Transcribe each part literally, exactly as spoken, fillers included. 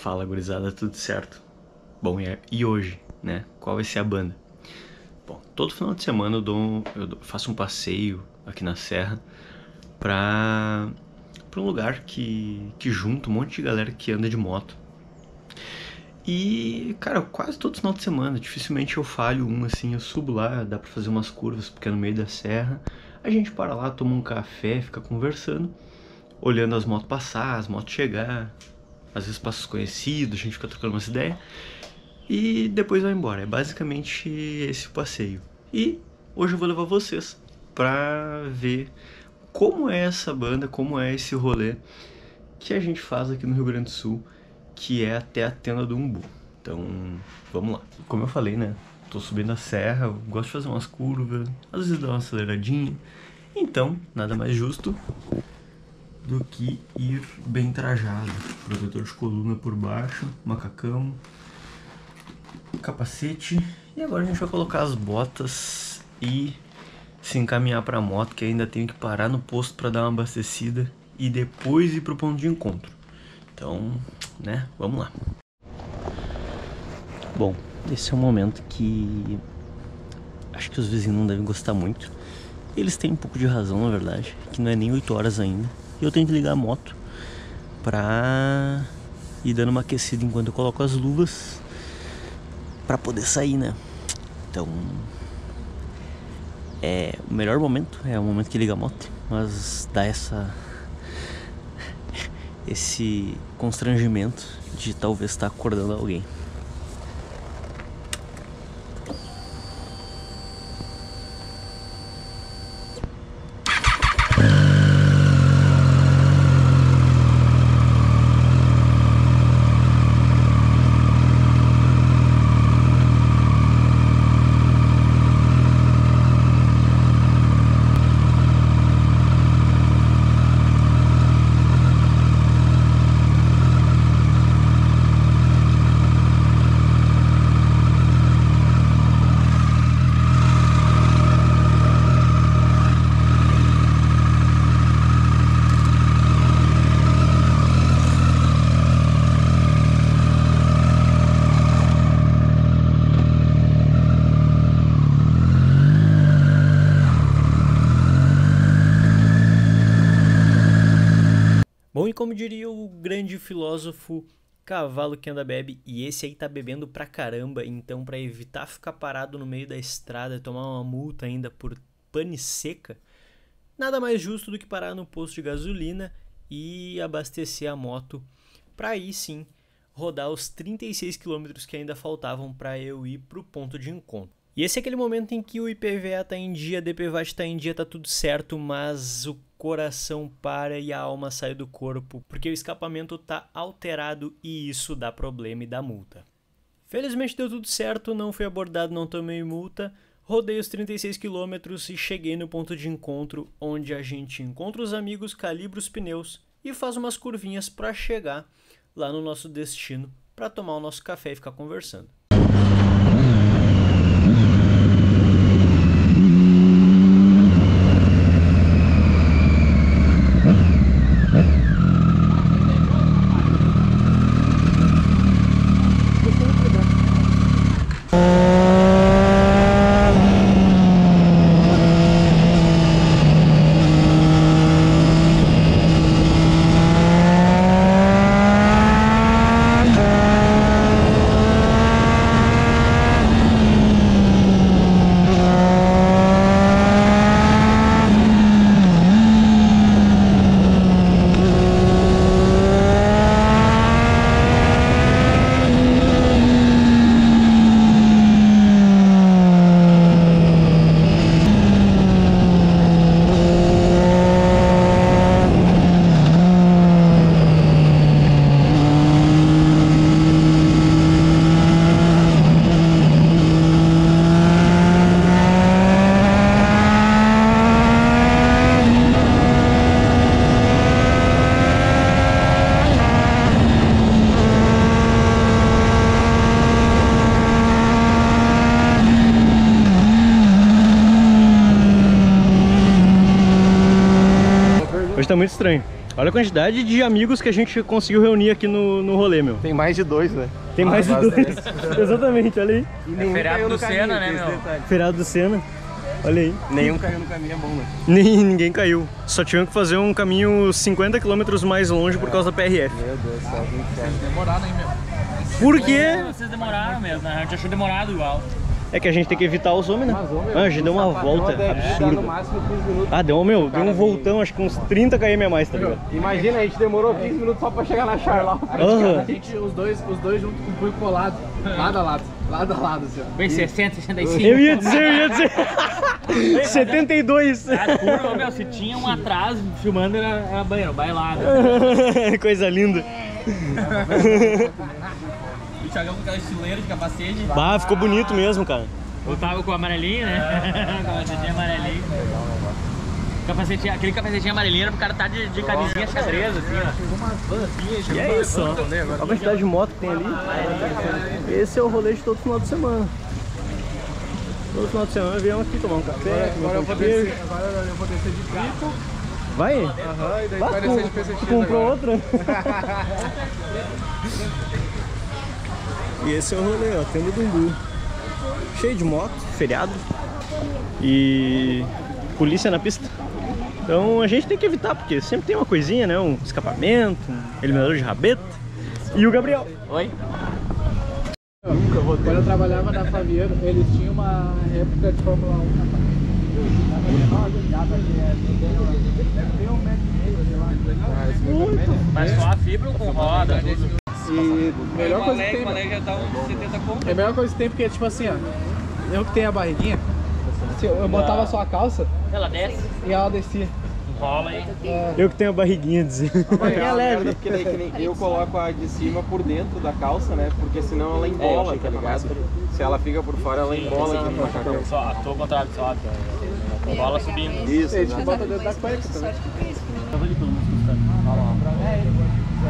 Fala, gurizada, tudo certo? Bom, e hoje, né? Qual vai ser a banda? Bom, todo final de semana eu, dou, eu faço um passeio aqui na Serra pra, pra um lugar que, que junta um monte de galera que anda de moto. E, cara, quase todo final de semana, dificilmente eu falho um, assim, eu subo lá, dá pra fazer umas curvas porque é no meio da serra. A gente para lá, toma um café, fica conversando, olhando as motos passar, as motos chegar. Às vezes passa os conhecidos, a gente fica trocando umas ideias e depois vai embora. É basicamente esse o passeio. E hoje eu vou levar vocês pra ver como é essa banda, como é esse rolê que a gente faz aqui no Rio Grande do Sul, que é até a Tenda do Umbu. Então, vamos lá. Como eu falei, né? Tô subindo a serra, eu gosto de fazer umas curvas, às vezes dar uma aceleradinha. Então, nada mais justo do que ir bem trajado. Protetor de coluna por baixo, macacão, capacete. E agora a gente vai colocar as botas e se encaminhar para a moto, que ainda tenho que parar no posto para dar uma abastecida e depois ir pro ponto de encontro. Então, né, vamos lá. Bom, esse é um momento que acho que os vizinhos não devem gostar muito. Eles têm um pouco de razão, na verdade, que não é nem oito horas ainda. E eu tenho que ligar a moto pra ir dando uma aquecida enquanto eu coloco as luvas pra poder sair, né? Então, é o melhor momento, é o momento que liga a moto, mas dá essa esse constrangimento de talvez estar acordando alguém. Bom, e como diria o grande filósofo, cavalo que anda bebe, e esse aí tá bebendo pra caramba, então pra evitar ficar parado no meio da estrada e tomar uma multa ainda por pane seca, nada mais justo do que parar no posto de gasolina e abastecer a moto pra aí sim rodar os trinta e seis quilômetros que ainda faltavam pra eu ir pro ponto de encontro. E esse é aquele momento em que o I P V A tá em dia, D P V A T tá em dia, tá tudo certo, mas o coração para e a alma sai do corpo, porque o escapamento tá alterado e isso dá problema e dá multa. Felizmente deu tudo certo, não fui abordado, não tomei multa, rodei os trinta e seis quilômetros e cheguei no ponto de encontro, onde a gente encontra os amigos, calibra os pneus e faz umas curvinhas para chegar lá no nosso destino, para tomar o nosso café e ficar conversando. Hoje tá muito estranho. Olha a quantidade de amigos que a gente conseguiu reunir aqui no, no rolê, meu. Tem mais de dois, né? Tem mais ah, de dois. Exatamente, olha aí. E é feriado do Senna, né, meu? Feriado do Senna. Olha aí. Nenhum caiu no caminho, é bom, né? Nem, ninguém caiu. Só tinham que fazer um caminho cinquenta quilômetros mais longe por causa da P R F. Meu Deus do céu, vocês demoraram, hein, meu? Por quê? Vocês demoraram mesmo, né? A gente achou demorado igual. É que a gente tem que evitar os homens, né? Ah, a gente deu uma volta absurda. Ah, deu, meu, deu um voltão, acho que uns trinta quilômetros a mais, tá ligado? Imagina, a gente demorou quinze minutos só pra chegar na Charlau. Uhum. A gente, os dois, os dois juntos com o punho colado, lado a lado, lado a lado, assim, ó. Bem, sessenta, sessenta e cinco. Eu ia dizer, eu ia dizer. setenta e dois. A curva, meu, se tinha um atrás filmando, era, era banheiro, bailado. Coisa linda. O Thiagão com aquela estileira de capacete. Bah, ficou bonito mesmo, cara. Eu tava com o amarelinho, né? Capacetinho amarelinho. Capacete, aquele capacetinho amarelinho era pro cara estar tá de, de camisinha xadrez, assim, ó. E é isso, ó. A quantidade de moto que tem ali. Esse é o rolê de todo final de semana. Todo final de semana viemos aqui tomar um café. Agora eu vou descer, agora eu vou descer de pico. Vai? Aham, e daí vai descer de P C X. Comprou outra? E esse é o rolê, ó, tenda do Umbu. Cheio de moto, feriado e polícia na pista. Então a gente tem que evitar, porque sempre tem uma coisinha, né? Um escapamento, um eliminador de rabeta. E o Gabriel. Oi? Quando eu trabalhava na Faviano, eles tinham uma réplica de Fórmula um. Mas só a fibra com roda, tudo. E a melhor coisa que tem, já tá uns setenta conto. é a melhor coisa que tem, porque tipo assim, ó, eu que tenho a barriguinha, eu, eu botava só a calça Ela desce, e ela descia. rola aí. É, Eu que tenho a barriguinha, dizer. É leve. Porque daí, que nem eu coloco a de cima por dentro da calça, né? Porque senão ela embola, tá ligado? Se ela fica por fora, ela embola aqui no macacão. Só, tô ao contrário, só. Bola subindo. Isso, a gente exato. bota dentro da cueca também. Eu vou de tudo, mas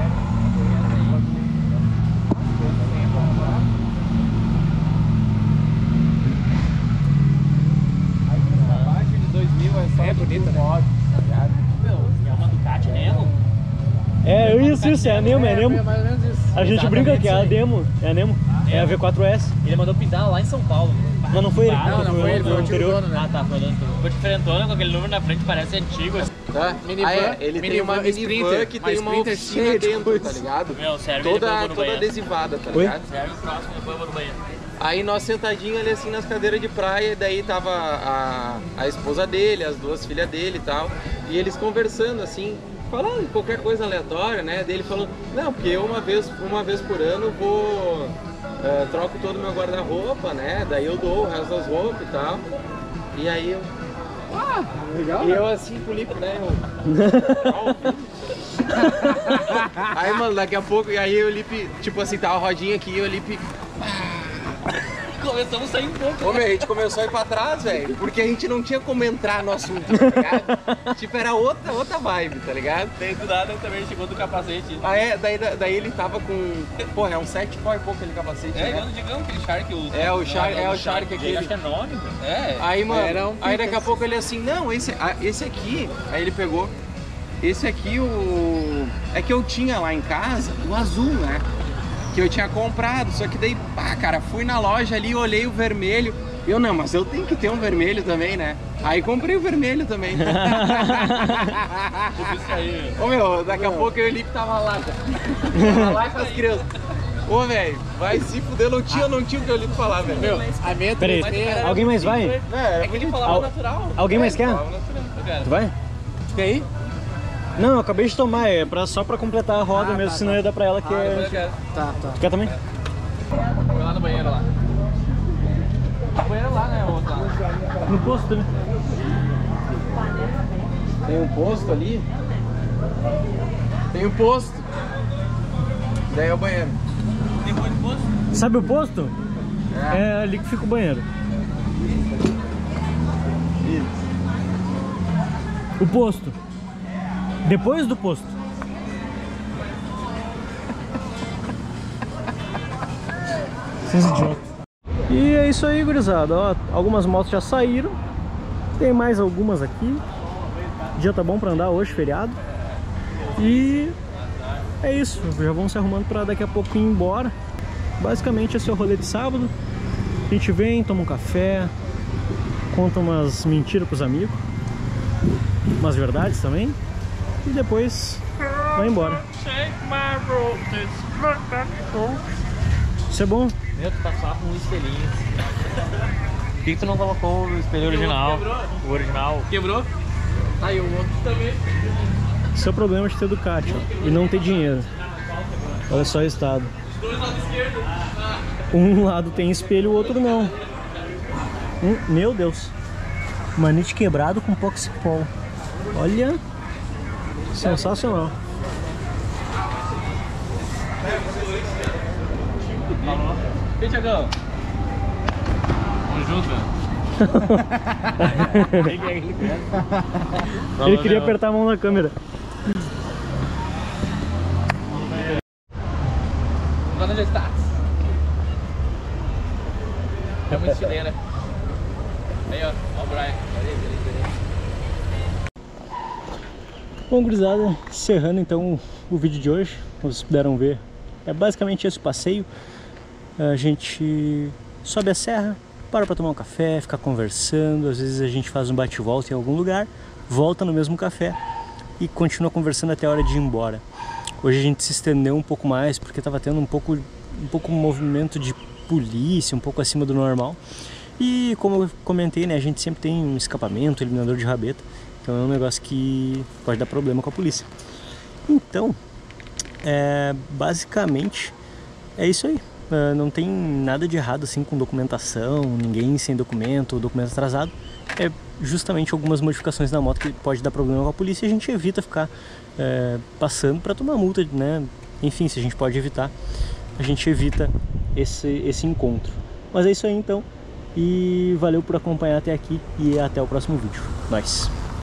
É bonita, né? Meu, é uma Ducati Nemo? É, isso, isso, é a Nemo, é a Nemo. É mais ou menos isso. A gente brinca que é a Nemo, é a Nemo, é a V quatro S. Ele mandou pintar lá em São Paulo. Mas não foi ele, Não, não foi ele, foi o tio dono, né? Ah, tá, foi o dono. Ficou diferentona com aquele número na frente, parece antigo. Tá? Minivan, Ah, é. Ele tem minivan, uma minivan Sprinter, que mas tem uma Sprinter oficina cheia de dentro, coisa. tá ligado? Meu, serve ele Toda, pra no toda banheiro. adesivada, tá Oi? ligado? Serve o próximo, depois eu vou no banheiro. Aí nós sentadinhos ali assim nas cadeiras de praia, e daí tava a, a esposa dele, as duas filhas dele e tal, e eles conversando assim, falando qualquer coisa aleatória, né? Daí ele falou, não, porque eu uma vez, uma vez por ano vou, uh, troco todo o meu guarda-roupa, né? Daí eu dou o resto das roupas e tal. E aí eu... Ah, legal. E eu assim pro Lipe, né? Eu... Aí, mano, daqui a pouco, e aí o Lipe, tipo assim, tava a rodinha aqui e o Lipe... Começamos a sair um pouco. Ô, meu, a gente começou a ir pra trás, velho, porque a gente não tinha como entrar no assunto, tá ligado? Tipo, era outra, outra vibe, tá ligado? Daí do nada também chegou do capacete. Ah, é, daí, daí ele tava com... Porra, é um sete pau e pouco aquele capacete, É, né? eu não digamos aquele Shark usa. É, o Shark, é o Shark aquele. Acho que é nove, velho. É. Aí, mano, Era um aí daqui a Peters. pouco ele assim, não, esse, ah, esse aqui, aí ele pegou, esse aqui, o... é que eu tinha lá em casa, o azul, né? Que eu tinha comprado, só que daí, pá, cara, fui na loja ali, olhei o vermelho, eu não, mas eu tenho que ter um vermelho também, né? Aí comprei o vermelho também. Isso aí. Ô, meu, daqui a pouco eu e o Lipe tava lá, tava lá com as crianças. Ô, velho, vai se fuder, não tinha, não tinha o que eu Lipe falar, velho. Meu, a minha Peraí, três alguém mais vai? É, É que ele falava Al- natural. Alguém mais quer? falava natural. Tu vai? Fica aí? Não, eu acabei de tomar, é pra, só pra completar a roda Ah, mesmo, tá, senão tá. ia dar pra ela que é... quero. Tá, tá. Quer também? Foi lá no banheiro lá. O banheiro lá, né? O outro lá. No posto, né? Tem um posto ali. Tem um posto. Daí é o banheiro. Depois do posto? Sabe o posto? É ali que fica o banheiro. O posto. Depois do posto. Vocês idiotas. E é isso aí, gurizada. Ó, algumas motos já saíram. Tem mais algumas aqui. O dia tá bom pra andar hoje, feriado. E é isso, já vamos se arrumando para daqui a pouco ir embora. Basicamente esse é o rolê de sábado. A gente vem, toma um café, conta umas mentiras pros amigos, umas verdades também, e depois vai embora. Isso é bom. Meu, tu tá só com um espelhinho. Por que tu não colocou o espelho original? Quebrou? O original. Quebrou? Aí o outro também. Esse é o problema de ter Ducati, ó, e não ter dinheiro. Olha só o estado. Dois lados esquerdos. Um lado tem espelho, o outro não. Hum, meu Deus. Manite quebrado com Poxipol. Olha. Sensacional. E aí, Thiagão? Ele queria apertar a mão na câmera. Onde está? É uma estileira. Aí, ó. Ó o Brian. Bom, gurizada, encerrando então o vídeo de hoje, como vocês puderam ver, é basicamente esse o passeio. A gente sobe a serra, para para tomar um café, ficar conversando, às vezes a gente faz um bate-volta em algum lugar, volta no mesmo café e continua conversando até a hora de ir embora. Hoje a gente se estendeu um pouco mais porque estava tendo um pouco, um pouco movimento de polícia, um pouco acima do normal. E como eu comentei, né, a gente sempre tem um escapamento, eliminador de rabeta, então é um negócio que pode dar problema com a polícia. Então, é, basicamente é isso aí. Uh, não tem nada de errado assim com documentação, ninguém sem documento, documento atrasado. É justamente algumas modificações na moto que pode dar problema com a polícia e a gente evita ficar é, passando para tomar multa, né? Enfim, se a gente pode evitar, a gente evita esse, esse encontro. Mas é isso aí então, e valeu por acompanhar até aqui e até o próximo vídeo. Nós.